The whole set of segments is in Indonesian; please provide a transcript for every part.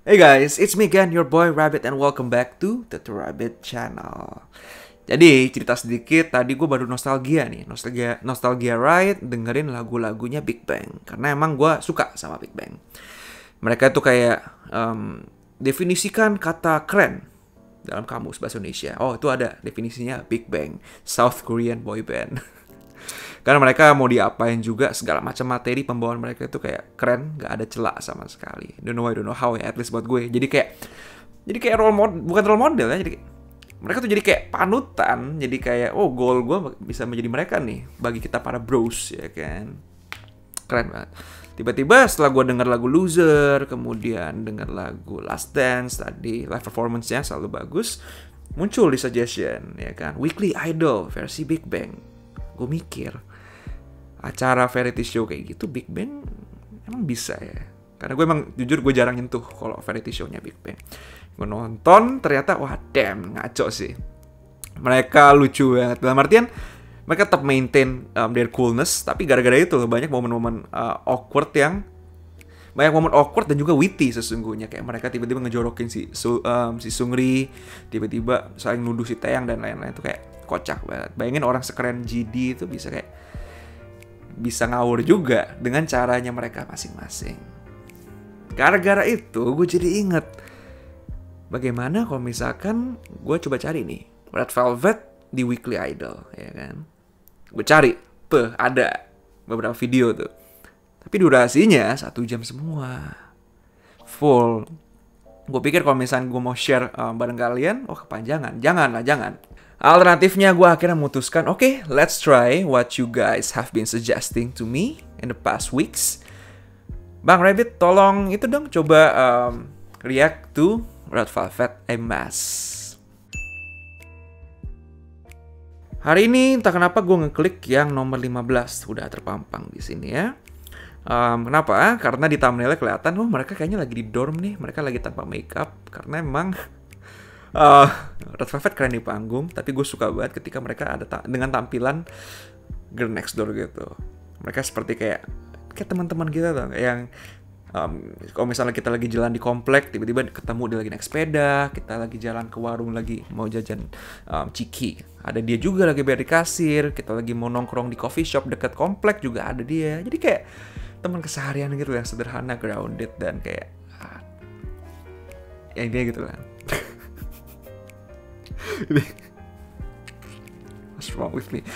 Hey guys, it's me again, your boy Rabbit, and welcome back to the Rabbit Channel. Jadi cerita sedikit, tadi gue baru nostalgia nih, nostalgia ride dengerin lagu-lagunya Big Bang, karena emang gue suka sama Big Bang. Mereka tuh kayak definisikan kata keren dalam kamus bahasa Indonesia. Oh, itu ada definisinya, Big Bang, South Korean boy band. Karena mereka mau diapain juga, segala macam materi pembawaan mereka itu kayak keren, gak ada celak sama sekali. I don't know how ya, at least buat gue. Jadi kayak role model, bukan role model ya, jadi mereka tuh jadi kayak panutan, jadi kayak goal gue bisa menjadi mereka nih bagi kita para bros, ya kan. Keren banget. Tiba-tiba setelah gue denger lagu Loser, kemudian denger lagu Last Dance tadi, live performance-nya selalu bagus, muncul di suggestion, ya kan, Weekly Idol versi Big Bang. Gue mikir, acara variety show kayak gitu Big Bang emang bisa ya? Karena gue emang jujur gue jarang nyentuh kalau variety show-nya Big Bang. Gue nonton ternyata wah damn ngaco sih. Mereka lucu banget. Dalam artian mereka tetap maintain their coolness, tapi gara-gara itu banyak momen-momen awkward dan juga witty sesungguhnya. Kayak mereka tiba-tiba ngejorokin si Seungri, tiba-tiba saling nuduh si Taeyang dan lain-lain. Itu kayak kocak banget. Bayangin orang sekeren GD itu bisa ngawur juga dengan caranya mereka masing-masing. Gara-gara itu gue jadi inget, bagaimana kalau misalkan gue coba cari nih Red Velvet di Weekly Idol, ya kan? Gue cari, ada beberapa video tuh. Tapi durasinya 1 jam semua, full. Gue pikir kalau misalkan gue mau share bareng kalian, kepanjangan. Jangan. Alternatifnya gue akhirnya memutuskan, okay, let's try what you guys have been suggesting to me in the past weeks. Bang Rabbit, tolong itu dong coba react to Red Velvet A Mess. Hari ini entah kenapa gue ngeklik yang nomor 15, udah terpampang di sini ya. Kenapa? Karena di thumbnailnya kelihatan, mereka kayaknya lagi di dorm nih, mereka lagi tanpa makeup, karena emang Red Velvet keren di panggung, tapi gue suka banget ketika mereka ada dengan tampilan Girl Next Door gitu. Mereka seperti kayak teman-teman kita tuh, yang kalau misalnya kita lagi jalan di komplek, tiba-tiba ketemu dia lagi naik sepeda, kita lagi jalan ke warung lagi mau jajan ciki, ada dia juga lagi bayar di kasir, kita lagi mau nongkrong di coffee shop dekat komplek juga ada dia. Jadi kayak teman keseharian gitu yang sederhana, grounded, dan kayak ya dia gitu kan. What's wrong with me?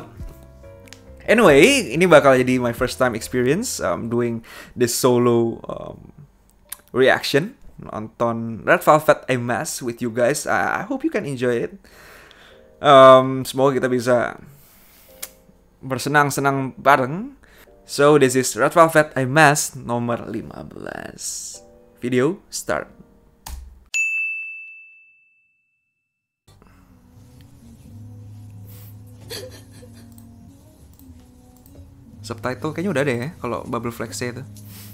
Anyway, ini bakal jadi my first time experience doing this solo reaction, nonton Red Velvet A Mess with you guys. I hope you can enjoy it. Semoga kita bisa bersenang-senang bareng. So this is Red Velvet A Mess nomor 15. Video start. Subtitle kayaknya udah ada ya kalau Bubble Flexnya itu.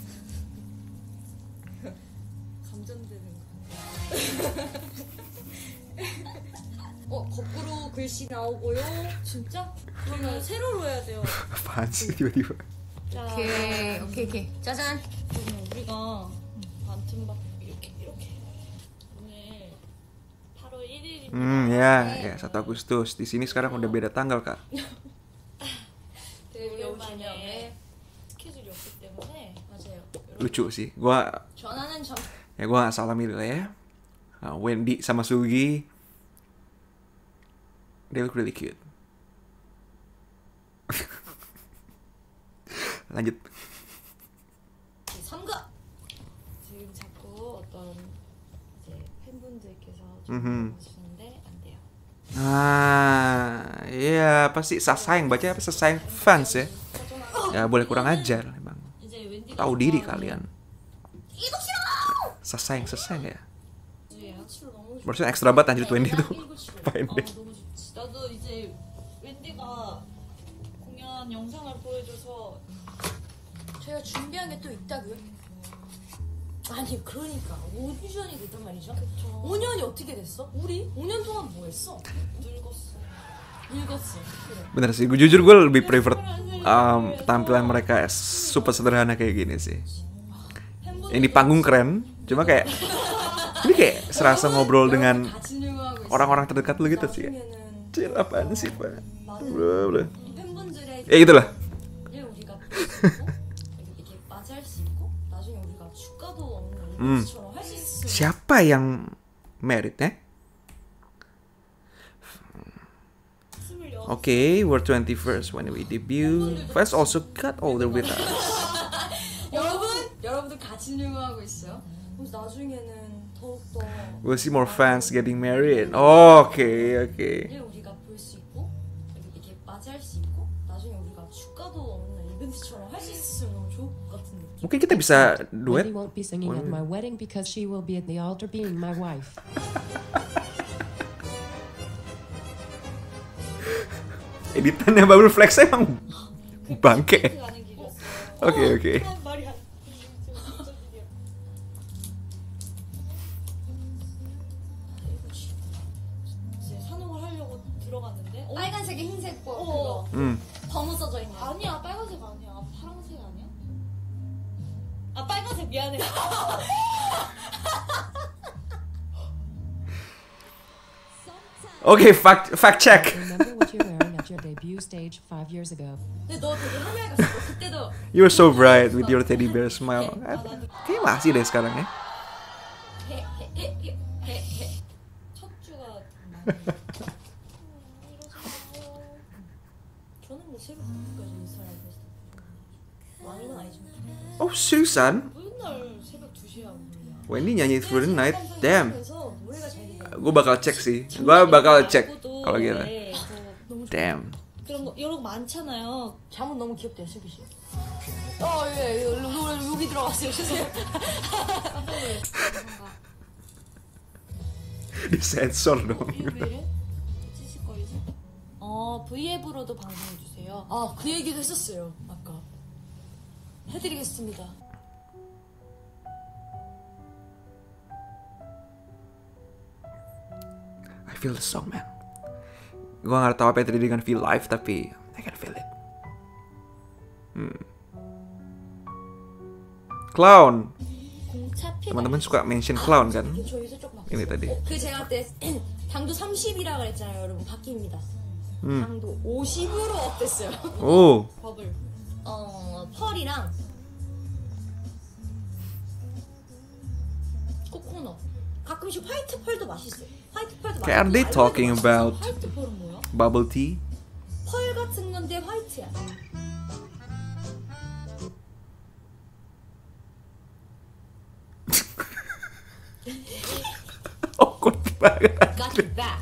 거꾸로 글씨 나오고요. 진짜? 그러면 세로로 해야 돼요. Apaan sih tiba-tiba? 자, 오케이. 짜잔. 그러면 우리가 반틈박 이렇게 오늘 8월 1일입니다. Ya 1 Agustus. Di sini sekarang udah beda tanggal, Kak. 오랜만에 스케줄이 없기 때문에 맞아요. Lucu sih. Gua gak salah milih lah ya. Wendy sama Sugi, they look really cute. Lanjut. 삼가 지금 자꾸 어떤 이제 팬분들께서 좀 하시는데 안 돼요. Iya pasti Sasayang, baca apa Sasayang fans ya. Ya boleh kurang ajar emang. Tahu diri kalian. Sasayang ya. Maksudnya ekstra banget anjir Wendy tuh. Apain deh. 나도 이제 웬디가 공연 영상을 보여줘서 저희가 준비한 게 또 있다고요? 아니 그러니까 오디션이 됐단 말이죠? 그쵸. 5년이 어떻게 됐어? 우리 5년 동안 뭐 했어? 늙었어. 그래. Bener sih, gue jujur gue lebih prefer tampilan mereka super sederhana kayak gini sih. Yang di panggung keren, Cuma kayak ini kayak serasa ngobrol dengan 다 진행하고 있어. orang-orang terdekat lu gitu sih. 나중에는 Cil apaan sih, Pak? 나는 팬분들의 Ya gitulah. 일 우리가 볼 수 있고 이렇게 맞이할 수 있고 나중에 우리가 주가도 없는 이벤트처럼 할 수 있으면 Siapa yang married ya? 26. Okay, we're 21st when we debut. Fans also got older with us. 여러분들 같이 진행하고 있어요. 그래서 나중에는 더욱더 We'll see more fans getting married. Okay, okay. 일 우리가 볼 수 있고 이렇게 맞이할 수 있고 나중에 우리가 주가도 없는 이벤트처럼 할 수 있으면 너무 좋을 것 같은 느낌. Mungkin kita bisa duet. Wendy won't be singing at my wedding because she will be at the altar being my wife. Editannya Bubble Flex emang bangke. 가는 길이었어. Oke, oke. 말이 안 이제 산옥을 하려고 들어갔는데 빨간색에 흰색 거 그거 번호 써져 있네. 아니야 빨간색 아니야 파란색 아니야? 아 빨간색 미안해. Okay, fact check. Remember what you're wearing at your debut stage 5 years ago. 근데 너 되게 헤매갔어. 그때도 You're so bright with your teddy bear smile. Kayaknya masih deh sekarang ya. 첫 주가 많이 저는 뭐 새벽 2시까지 인스타를 했어. 많이는 아니지만 Oh, seriusan? 맨날 새벽 2시에 하고 그러냐. Wendy nyanyi Through the Night? Damn. 그래서 노래가 잘 들려. Gue bakal cek sih. Gue bakal cek kalau gitu. 너무 좋아. Damn. 그런 거 여러 거 많잖아요. 잠은 너무 귀엽대요, 슬기 씨. 예, 여기 들어갔어요. 죄송해요. Di sensor dong. 일요일에 찌실거리죠? V앱으로도 방송해 주세요. 아, 그 얘기도 했었어요. 아까. 해드리겠습니다. I feel the song, man. Gue gak tau apa yang terjadi dengan feel live, tapi I can feel it. Clown. 공차 피가 Teman-teman suka mention clown kan? 저 요새 조금 아팠어요. Ini tadi. 그 제가 그때 당도 30이라 그랬잖아요, 여러분. 바뀝니다. 당도 50으로 업됐어요. Oh, 버블. 펄이랑 코코넛. 가끔씩 화이트 펄도 맛있어요. 화이트 펄도 맛있고. Are they talking 알로에도 about- 맛있어. 화이트 펄은 뭐야? bubble tea. 펄 같은 건데 화이트야. Awkward banget. Got you back.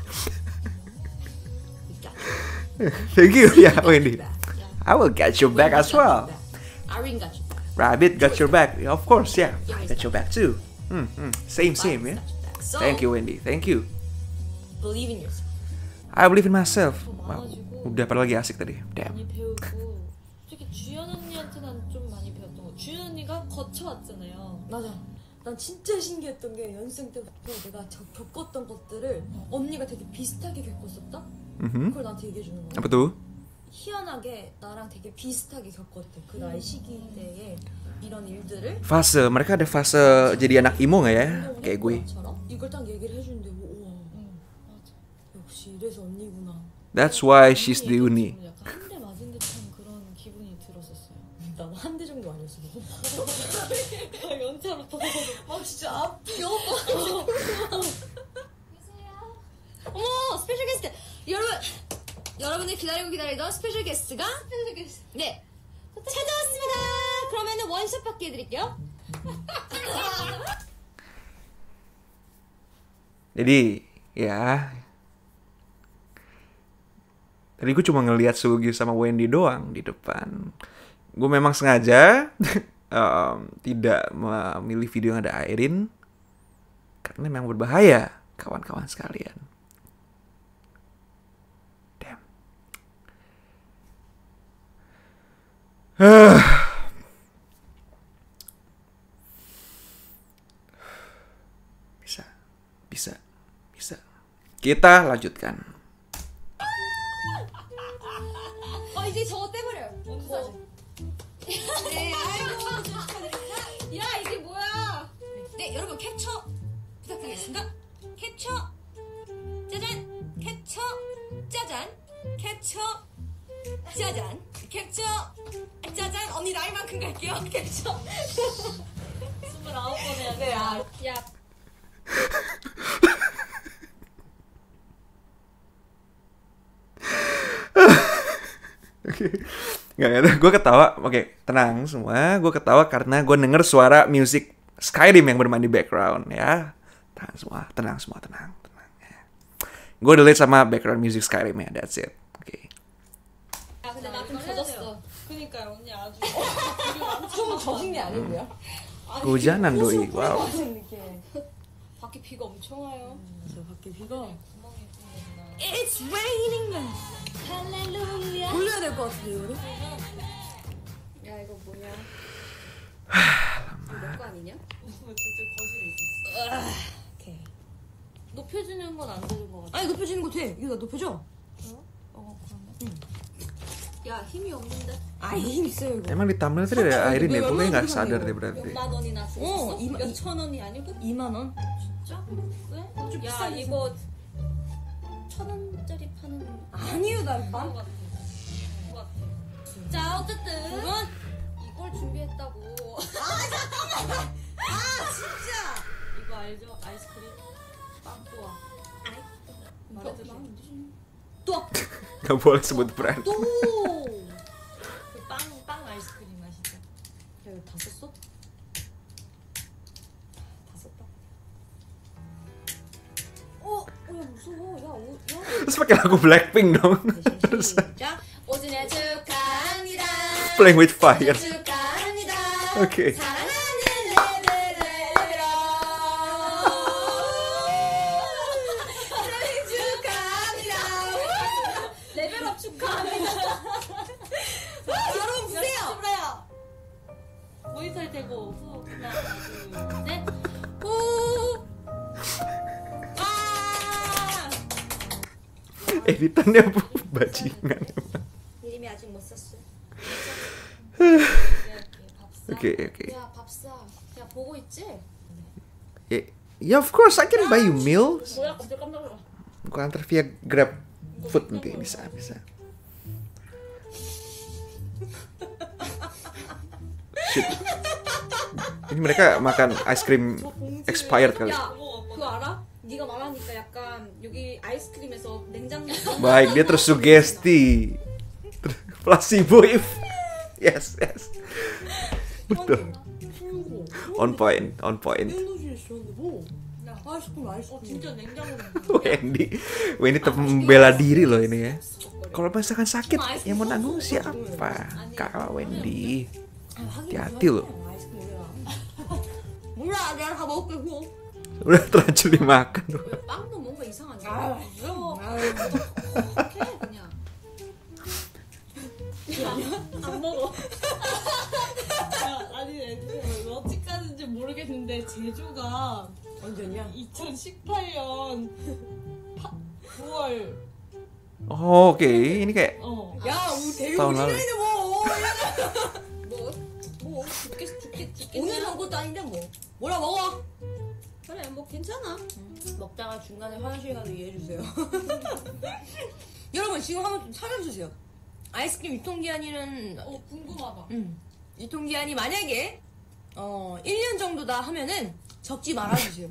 We got you. Thank you ya, Wendy. back. Yeah. I will get you back as well. Irene got you back. Rabbit got your back. Yeah, of course, yeah. I got your back too. Same, ya. So, Thank you, Wendy. Thank you. believe in yourself. I believe in myself. Wow. Udah pada lagi asik tadi. Damn. 많이 배우고 특히 주연 언니한테는 좀 많이 배웠던 거. 주연 언니가 거쳐왔잖아요. 맞아. 난 진짜 신기했던 게 연습생 때부터 내가 겪었던 것들을 언니가 되게 비슷하게 겪었었다? 그걸 나한테 얘기해주는 거야. Apa tuh? 희한하게 나랑 되게 비슷하게 겪었대. 그 나이 시기대에 이런 일들을 Fase, mereka ada fase jadi anak imo gak ya? Kayak gue. 것처럼 이걸 딱 얘기를 해주는데 우와 역시 이래서 언니구나. That's why she's the uni. 약간 한 대 맞은 듯한 그런 기분이 들었었어요. 나도 한 대 정도 아니었어. 연타로 더. 아 진짜 앞이 오빠. 어머 스페셜 게스트 여러분들 기다리던 스페셜 게스트가 네 찾아왔습니다. 그러면은 원샷 받게 해드릴게요. Jadi, ya. Tadi gue cuma ngelihat Sugi sama Wendy doang di depan. Gue memang sengaja tidak memilih video yang ada Airin. Karena memang berbahaya, kawan-kawan sekalian. Damn. Bisa. Kita lanjutkan. 이제 저거 떼버려요. 뭐. 네, 아이고 야 이게 뭐야? 네 여러분 부탁드리겠습니다. 케첩 짜잔, 케첩 짜잔, 케첩 짜잔, 케첩 짜잔. 언니 나이만큼 갈게요. 케첩 29번 해야 돼. 네, 야, Nggak, gue ketawa. Oke, tenang semua. Gue ketawa karena gue denger suara musik Skyrim yang bermain di background ya. Tenang semua, tenang semua, tenang. Ya. Gue delete sama background music Skyrim ya. That's it. Oke. 야, 근데 나 좀 젖었어. 그니까요, 언니 아주. 좀 젖은 게 아니고요. Kehujanan doi. Wow. 밖에 비가 엄청 와요. 저 밖에 비가. It's raining. 할렐루야. 올려야 될 것 같은데 이거를? 야, 이거 뭐냐? 이거 내거 아니냐? 진짜 거실에 있었어. 오케이. 높여주는 건 안 되는 것 같아. 아니 높여지는 거 돼. 이거 높여줘. 그러네. 야, 힘이 없는데? 아이 힘 있어요 이거. Emang di thumbnail tadi ada Airin ya? Pokoknya nggak sadar deh berarti. 몇만 원이나 줬어? 이만- 몇천 원이 아니고? 2만 원. 진짜? 왜? 좀 야, 비싸네. 이거 1,000원짜리 파는 아니요 나 거 만. 같아. 그거 같아. 자, 어쨌든 이걸 준비했다고. 진짜. 이거 알죠? 아이스크림 빵 또아. 말해도 돼? 또. Gak boleh sebut brand. 또. 그빵 아이스크림 맛이죠. 야 이거 다 썼어? 다 썼다. 야 무서워. 야. Terus pakai lagu Blackpink dong. Terus 시작. 오진의 축하합니다. playing with fire. 축하합니다. Oke. 사랑하는 레벨레벨아. 생일 축하합니다. 레벨업 축하합니다. 여러분 보세요. 수라야. 모니터에 대고 후 하나 둘 셋. 후. 아. Editannya bajingan emang. 이름이 아직 못 썼어. Oke, oke. 야, 밥사. 야, 보고 있지? Ya, of course I can buy you meal. 뭐야, 갑자기 깜짝 놀라. Gue antar via Grab Food nanti bisa. Shit. Ini mereka makan ice cream expired kali. 야, 그거 알아? 네가 말하니까 약간 여기 아이스크림에서 냉장고. Baik, dia tersugesti. Placebo if. Yes. Betul. On point. 냉동실에 있었는데 뭐? 아이스크림. 진짜 냉장고로. Wendy tetap membela diri loh ini ya. Kalau misalkan sakit, yang mau nanggung siapa? Kakak Wendy. Hati-hati loh. 몰라, 내가 다 먹을게 그거. Udah terlanjur dimakan loh. 빵도 뭔가 이상하지? 아, 어떡해, 그냥. 안 먹어. 야, 아니, 어찌 까는지 모르겠는데, 제주가 언제냐? 2018년 9월. Oh, oke. Ini kayak 야, 우리 데뷔 tahun lalu. 5주년인데 뭐. 뭐, 죽겠냐? 5년 한 것도 아닌데 뭐. 뭐라 먹어. 그래, 뭐, 괜찮아. 먹다가 중간에 화장실 가도 이해해주세요. 여러분 지금 한번 좀 찾아주세요. 아이스크림 유통기한이는 궁금하다. 유통기한이 만약에 1년 정도다 하면은 적지 말아주세요.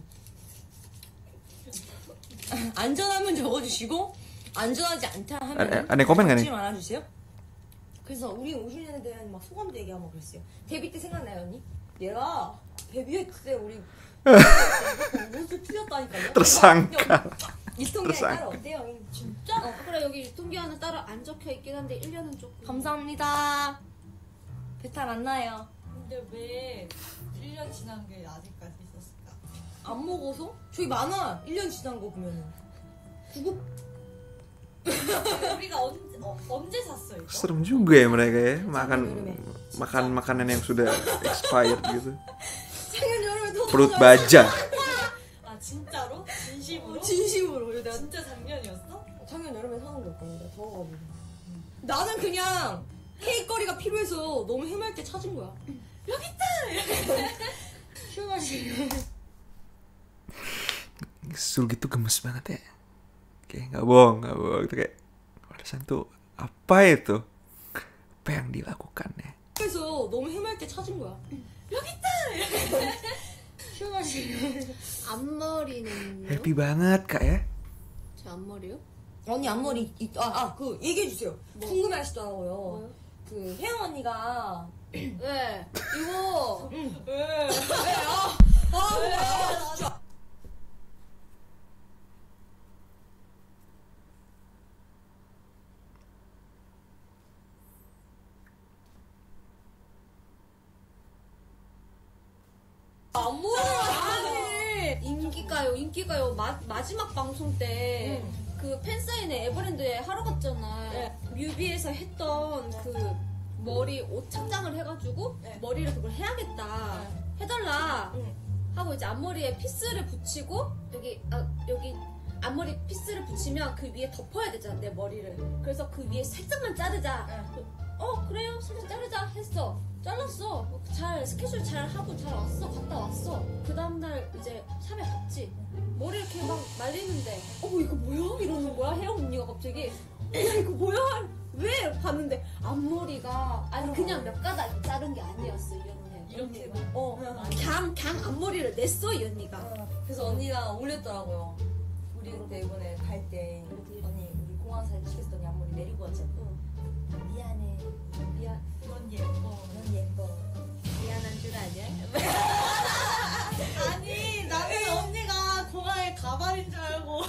안전하면 적어주시고 안전하지 않다 하면 Ada komen nggak 적지 nih? 말아주세요. 그래서 우리 5주년에 대한 막 소감도 얘기하고 그랬어요. 데뷔 때 생각나요 언니? 얘가 데뷔했을 때 우리 옷을 틀렸다니까요. Tersangka. 유통기한이 따로 어때요? 진짜? 그래, 여기 유통기한은 따로 안 적혀 있긴 한데, 1년은 조금. 감사합니다. 배탈 안 나요. 근데 왜 1년 지난 게 아직까지 있었을까? 안 먹어서? 저기 많아. 1년 지난 거 보면은. 구급. 우리가 언제 샀어, 이거? Serem juga ya mereka ya makan makanan yang sudah expired gitu. 작년 여름에 더 Perut 먹어요. baja. 아, 진짜로? 진심으로? 진심으로. 내가 진짜 작년이었어? 작년 여름에 사는 거였거든. 내가 더워가지고. 나는 그냥 케이크거리가 필요해서 너무 헤맬 때 찾은 거야. 여기 있다. 시원하지. Sulgi tuh gemes banget ya. Kayak nggak bohong. Itu kayak Warasan tuh apa itu? Apa yang dilakukannya? 그래서 너무 해맑게 찾은 거야. 여기 있다. 앞머리는 Happy banget kak ya. 제 앞머리요? 언니 앞머리 그 얘기해 주세요. 궁금해하시더라고요. 그 혜영 언니가 왜? 이거 왜? 아니 인기가요 마지막 방송 때 그 팬사인회 에버랜드에 하러 갔잖아. 네. 뮤비에서 했던 그 머리 옷창장을 해가지고 네. 머리를 그걸 해야겠다 해달라 하고 이제 앞머리에 피스를 붙이고 여기 앞머리 피스를 붙이면 그 위에 덮어야 되잖아 내 머리를. 그래서 그 위에 살짝만 자르자. 그래요 살짝 자르자 했어. 잘랐어. 잘 스케줄 잘 하고 잘 왔어. 갔다 왔어. 그 다음날 이제 샵에 갔지. 머리 이렇게 막 말리는데 이거 뭐야? 이러는 거야 혜영 언니가 갑자기. 야 이거 뭐야? 왜? 봤는데 앞머리가 아니 그냥 몇 가닥 자른 게 아니었어 이 언니. 이렇게 그냥 앞머리를 냈어 이 언니가. 그래서 언니가 올렸더라고요. 우리 그때 이번에 갈 때 언니 우리 공항 사진 찍었더니 앞머리 내리고 왔잖아. 미안해. 넌 예뻐. 미안한 줄 아냐? 아니 나는 언니가 공항에 가발인 줄 알고.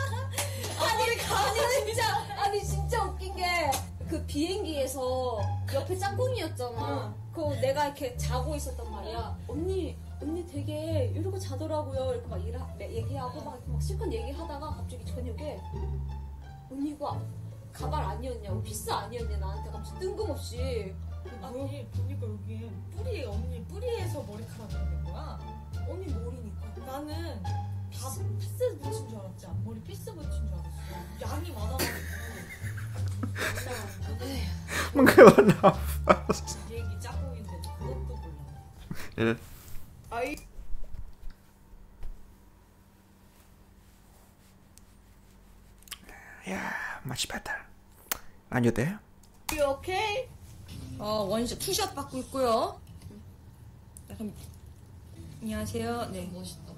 아니 진짜 웃긴 게 그 비행기에서 옆에 짝꿍이었잖아. 그거 내가 이렇게 자고 있었단 말이야. 언니 되게 이러고 자더라고요. 이렇게 막 얘기하고 막 이렇게 막 실컷 얘기하다가 갑자기 저녁에 언니 이거 가발 아니었냐고 피스 아니었냐 나한테 갑자기 뜬금없이. 아니 보니까 여기 언니 뿌리에서 머리카락이 된 거야. 언니 머리니까. 나는 피스 붙인 줄 알았지. 앞머리 피스 붙인 줄 알았어. 양이 많아가지고. Mengawan nafas. 얘기 짝꿍인데 그것도 몰라. 아이. Ya, much better. Lanjut ya. 오케이. 원샷 투샷 받고 있고요. 자, 그럼 안녕하세요. 네. 멋있다.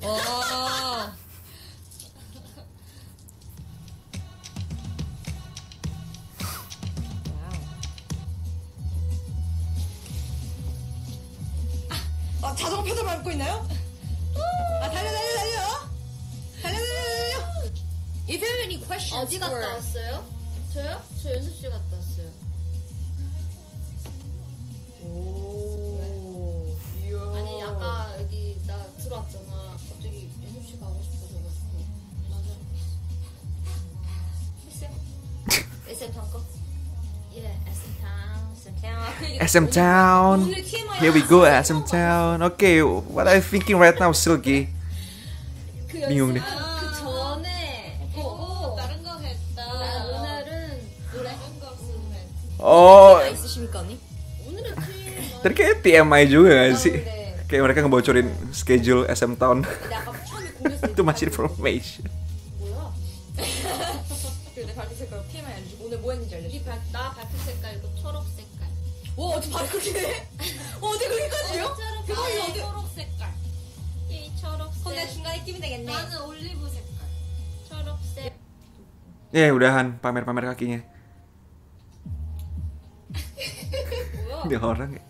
자전거 페달 밟고 있나요? 달려. If you have any questions 어디 갔다 왔어요? 저요? 저 연습실 갔다 왔어요. 오. 이야. 아니 아까 여기 나 들어왔잖아. 갑자기 연습실 가고 싶어져가지고. 맞아. SM 거? 예, SM Town. SM Town. 오늘 TMI Here we go, SM Town. Okay, what are you thinking right now, Silky? 그 미용네. 그 전에 보고 다른 거 했다. 오늘은 노래 Oh, 있으십니까 언니? 오늘은 tadi kayak TMI juga gak sih? 네. Kayak mereka ngebocorin schedule SM Town. 근데 아까 처음에 공개했을 Itu masih information. 뭐야? 내 발톱 색깔 TMI 알려주고 오늘 뭐 했는지 알려줘. 나 발톱 색깔 이거 초록 색깔. 와 어떻게 발톱이네? 어디 거기까지요? 대박이야 어디? 초록 색깔. 이 초록색. 근데 중간에 끼면 되겠네. 나는 올리브 색깔. 초록색. Ya, udahan pamer-pamer kakinya. 뭐야? Ini orang ya.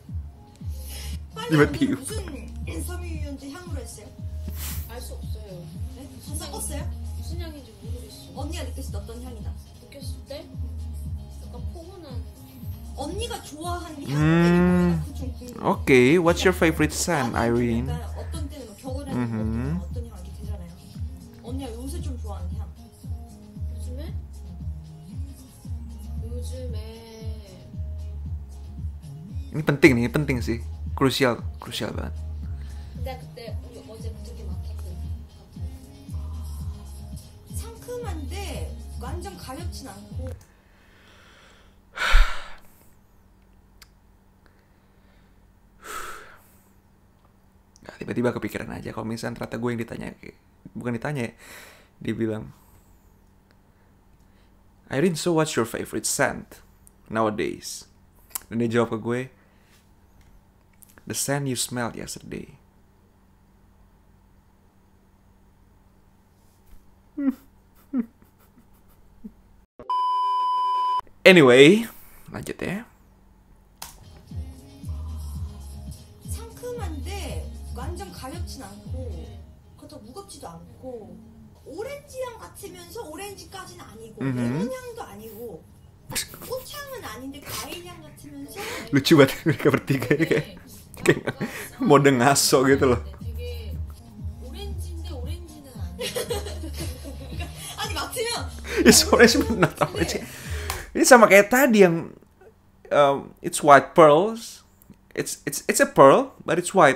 빨리 무슨 섬유유연제 향으로 했어요? 알 수 없어요. 네? 섞었어요? 무슨 향인지 모르겠어. 언니가 느꼈을 때 어떤 향이다? 느꼈을 때 약간 포근한. 언니가 좋아하는 향 음. 그좀 궁금해. Okay, what's your favorite scent, Irene? 약간 어떤 때는 뭐 겨울에는 어떤 향 이렇게 되잖아요. 언니가 요새 좀 좋아하는 향. 요즘에 Ini penting nih, penting sih. Krusial banget. 근데 그때 우리 어제 되게 맡았거든. 상큼한데 완전 가렵진 않고. Tiba-tiba kepikiran aja kalau misalnya ternyata gue yang ditanya kayak bukan ditanya ya. Dia bilang, Irene, so what's your favorite scent nowadays? Dan dia jawab ke gue, the scent you smelled yesterday. Anyway, lanjut ya. 상큼한데 완전 가렵진 않고 그렇다고 무겁지도 않고 오렌지향 같으면서 오렌지까지는 아니고 레몬향도 아니고 꽃향은 아닌데 과일향 같으면서 Lucu banget mereka bertiga ya, kayak mode ngaso gitu loh. 되게 오렌지인데 오렌지는 아니야. 아니 맡으면 It's orange but not orange. Ini sama kayak tadi yang it's white pearls. It's a pearl but it's white.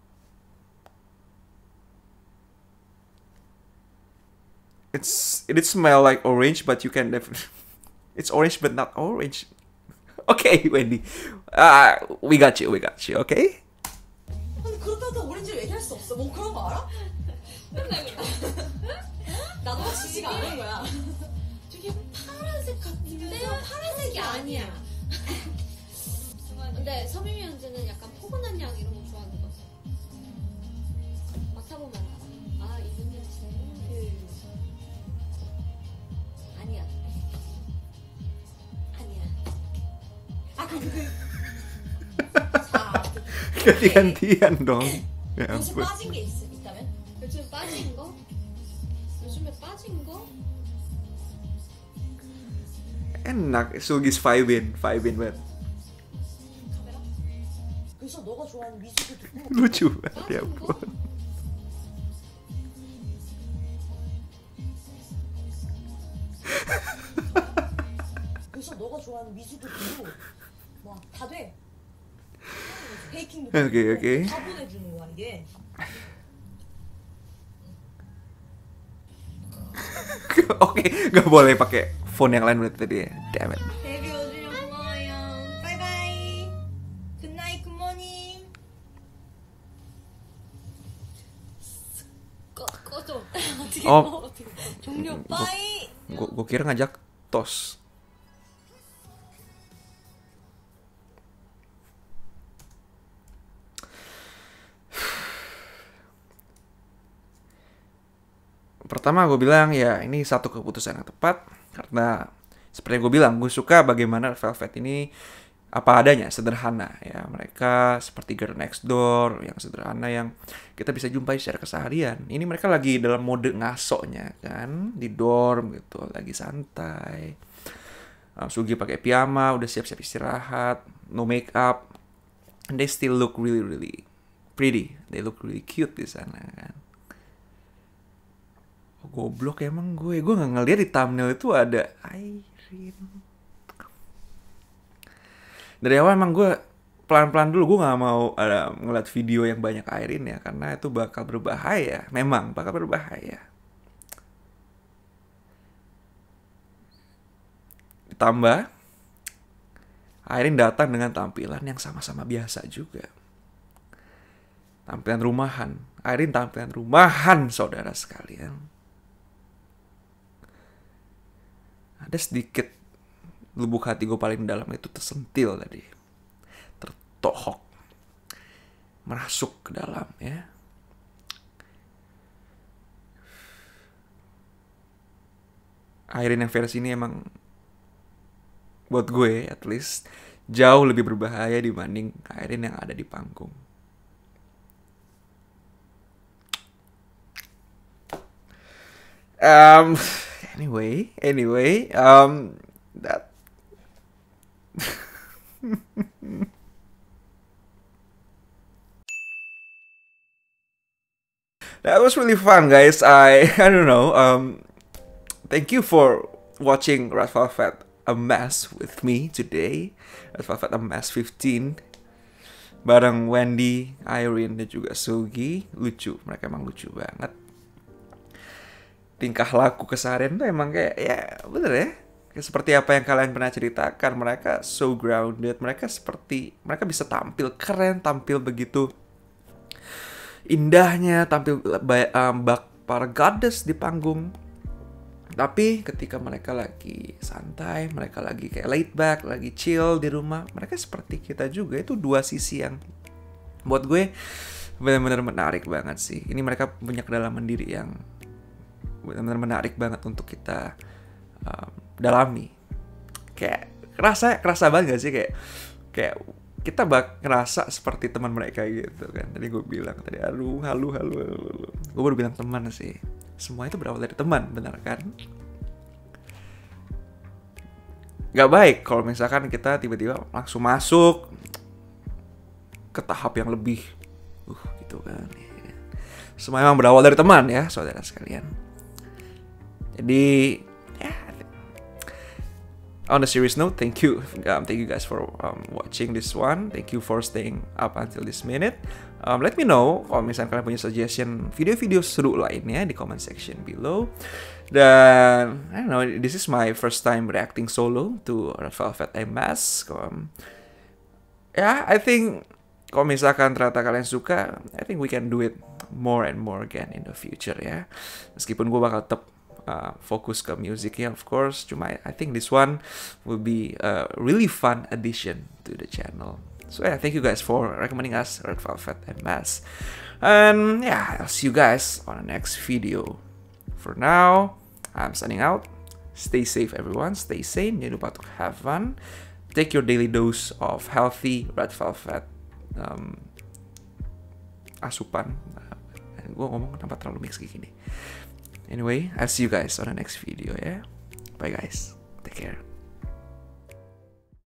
It smell like orange but you can definitely it's orange but not orange. Okay, Wendy. We got you, okay? 근데 그렇다고 오렌지를 얘기할 수 없어. 뭐 그런 거 알아? 맨날 나도 확실히가 않은 거야. 되게 파란색 같은데 파란색이 아니야. 근데 서민이 형제는 약간 포근한 향 이런 거 좋아하는 거지. 맡아보면 알아. 아, 이분 냄새는 아니야. 자, Ganti-gantian dong. Ya 요새 ampun. 빠진 게 있다면? 요즘 빠진 거? 요즘에 빠진 거? Enak, Sugis vibin banget. 카메라? 그래서 너가 좋아하는 미숙이 듣고 Lucu banget, ya ampun. 그래서 너가 좋아하는 미숙이 듣고 막다 돼. 베이킹도 오케이. 다 보내주는 거야 이게. Oke, nggak boleh pakai phone yang lain berarti tadi ya. Damn it. 데뷔 오주려 고마워요. 바이바이. 굿나잇 굿모닝. 꺼져. 어떻게 Oh. 종료 빠이. Gue kira ngajak tos. Pertama gue bilang ya ini satu keputusan yang tepat karena seperti yang gue bilang gue suka bagaimana Velvet ini apa adanya, sederhana ya. Mereka seperti Girl Next Door yang sederhana yang kita bisa jumpai secara keseharian. Ini mereka lagi dalam mode ngasoknya kan di dorm gitu, lagi santai. Sugi pakai piyama, udah siap-siap istirahat, no make up, and they still look really pretty. They look really cute di sana kan. Goblok emang gue nggak ngeliat di thumbnail itu ada Irene. Dari awal emang gue pelan-pelan dulu, gue nggak mau ngeliat video yang banyak Irene ya, karena itu bakal berbahaya. Memang bakal berbahaya. Ditambah Irene datang dengan tampilan yang sama-sama biasa juga. Tampilan rumahan. Irene tampilan rumahan, saudara sekalian. Ada sedikit lubuk hati gue paling dalam itu tersentil tadi. Tertohok. Merasuk ke dalam ya. Irene yang versi ini emang buat gue at least jauh lebih berbahaya dibanding Irene yang ada di panggung. Anyway, that that was really fun, guys. I don't know. Thank you for watching Red Velvet A Mess with me today. Red Velvet A Mess 15 bareng Wendy, Irene dan juga Sugi. Lucu, mereka emang lucu banget. Tingkah laku keseharian tuh emang kayak ya bener ya, kayak seperti apa yang kalian pernah ceritakan. Mereka so grounded, mereka bisa tampil keren, tampil begitu indahnya, tampil para goddess di panggung. Tapi ketika mereka lagi santai, mereka lagi kayak laid back, lagi chill di rumah, mereka seperti kita juga. Itu dua sisi yang buat gue benar-benar menarik banget sih. Ini mereka punya kedalaman diri yang benar-benar menarik banget untuk kita dalami. Kayak kerasa banget gak sih kayak kita ngerasa seperti teman mereka gitu kan. Tadi gue bilang tadi halu. Gue baru bilang teman sih. Semua itu berawal dari teman, benar kan? Gak baik kalau misalkan kita tiba-tiba langsung masuk ke tahap yang lebih gitu kan. Semua memang berawal dari teman ya, saudara sekalian. Jadi on a serious note, thank you guys for watching this one. Thank you for staying up until this minute. Let me know kalau misalnya kalian punya suggestion video-video seru lainnya di comment section below. Dan I don't know, this is my first time reacting solo to Red Velvet and Mask. I think kalau misalkan ternyata kalian suka, I think we can do it more and more again in the future ya. Meskipun gue bakal tetap fokus ke musiknya of course, cuma I think this one will be a really fun addition to the channel. So thank you guys for recommending us Red Velvet and Mask. And I'll see you guys on the next video. For now, I'm signing out. Stay safe everyone, stay sane, jangan lupa untuk have fun. Take your daily dose of healthy Red Velvet asupan. Gue ngomong kenapa terlalu mix kayak gini. Anyway, I'll see you guys on the next video ya. Bye guys. Take care.